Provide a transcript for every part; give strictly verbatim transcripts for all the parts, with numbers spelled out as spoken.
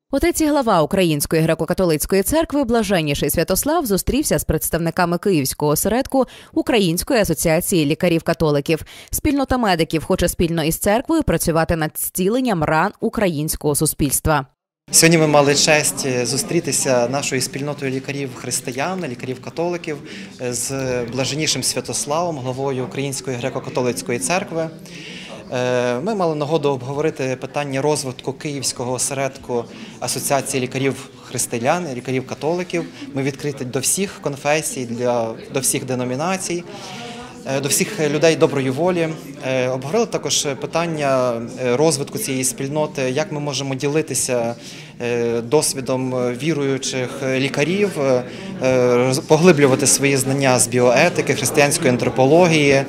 Отець і глава Української греко-католицької церкви Блаженніший Святослав зустрівся з представниками Київського осередку Української асоціації лікарів-католиків. Спільнота медиків хоче спільно із церквою працювати над зціленням ран українського суспільства. Сьогодні ми мали честь зустрітися нашою спільнотою лікарів-християн, лікарів-католиків з Блаженнішим Святославом, главою Української греко-католицької церкви. Ми мали нагоду обговорити питання розвитку Київського осередку Асоціації лікарів-християн, лікарів-католиків. Ми відкриті до всіх конфесій, для, до всіх деномінацій, до всіх людей доброї волі. Обговорили також питання розвитку цієї спільноти, як ми можемо ділитися досвідом віруючих лікарів, поглиблювати свої знання з біоетики, християнської антропології,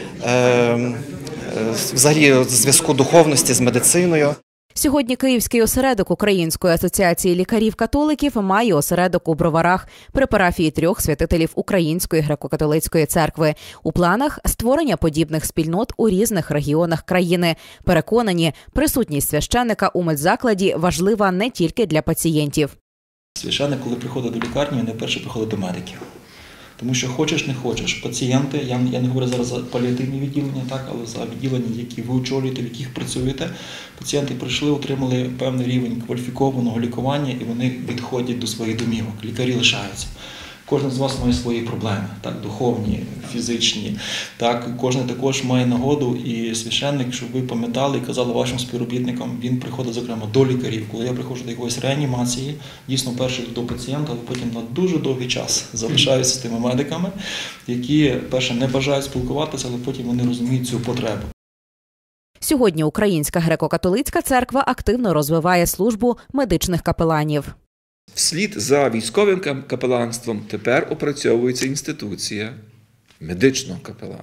взагалі зв'язку духовності з медициною. Сьогодні Київський осередок Української асоціації лікарів-католиків має осередок у Броварах при парафії трьох святителів Української греко-католицької церкви. У планах створення подібних спільнот у різних регіонах країни. Переконані, присутність священника у медзакладі важлива не тільки для пацієнтів. Священник, коли приходить до лікарні, він найперше приходить до медиків. Тому що хочеш, не хочеш, пацієнти, я, я не говорю зараз за паліативні відділення, так, але за відділення, які ви очолюєте, в яких працюєте, пацієнти прийшли, отримали певний рівень кваліфікованого лікування і вони відходять до своїх домівок, лікарі лишаються. Кожен з вас має свої проблеми, так, духовні, фізичні. Так, кожен також має нагоду, і священник, щоб ви пам'ятали і казали вашим співробітникам, він приходить, зокрема, до лікарів. Коли я приходжу до якоїсь реанімації, дійсно перше до пацієнта, але потім на дуже довгий час залишаюся з тими медиками, які, перше, не бажають спілкуватися, але потім вони розуміють цю потребу. Сьогодні Українська греко-католицька церква активно розвиває службу медичних капеланів. Вслід за військовим капеланством тепер опрацьовується інституція медичного капелана.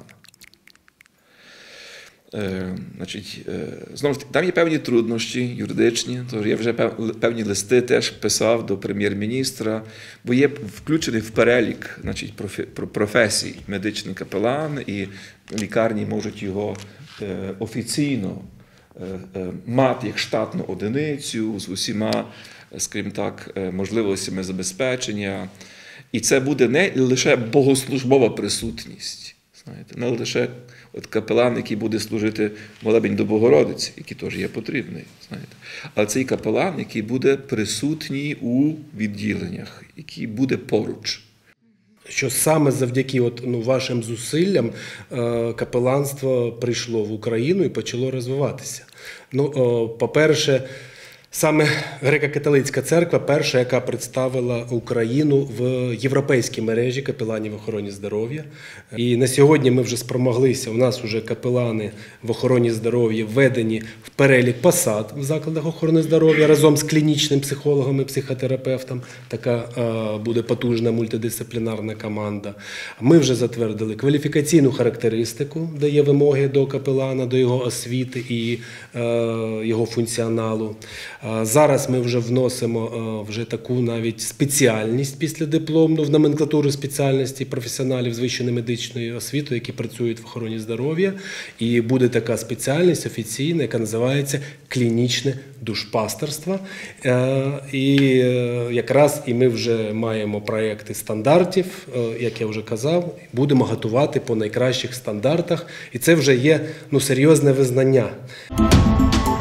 Е, значить, е, знову ж таки, там є певні труднощі юридичні, тож я вже певні листи теж писав до прем'єр-міністра, бо є включений в перелік, значить, професій медичний капелан, і лікарні можуть його е, офіційно е, е, мати як штатну одиницю з усіма, скажімо так, можливостями забезпечення. І це буде не лише богослужбова присутність, знаєте, не лише от капелан, який буде служити молебень до Богородиці, який теж є потрібний, знаєте, але цей капелан, який буде присутній у відділеннях, який буде поруч. Що саме завдяки от, ну, вашим зусиллям е, капеланство прийшло в Україну і почало розвиватися. Ну, по-перше, саме Греко-католицька церква перша, яка представила Україну в європейській мережі капеланів в охороні здоров'я. І на сьогодні ми вже спромоглися, у нас вже капелани в охороні здоров'я введені в перелік посад в закладах охорони здоров'я разом з клінічним психологом і психотерапевтом. Така е, буде потужна мультидисциплінарна команда. Ми вже затвердили кваліфікаційну характеристику, де є вимоги до капелана, до його освіти і е, його функціоналу. Зараз ми вже вносимо вже таку навіть спеціальність після дипломну в номенклатуру спеціальності професіоналів з вищою медичною освітою, які працюють в охороні здоров'я. І буде така спеціальність офіційна, яка називається клінічне душпастерство. І якраз і ми вже маємо проекти стандартів, як я вже казав, будемо готувати по найкращих стандартах. І це вже є, ну, серйозне визнання.